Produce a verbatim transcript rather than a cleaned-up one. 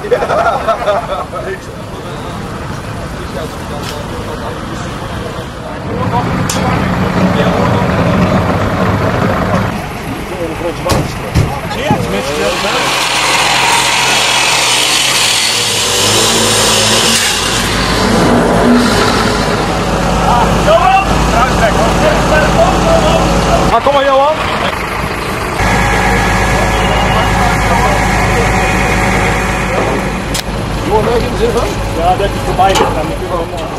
Ah, kom maar Johan! Johan, waar je in de zin van? Ja, dat je voorbij ligt. Dan moet je gewoon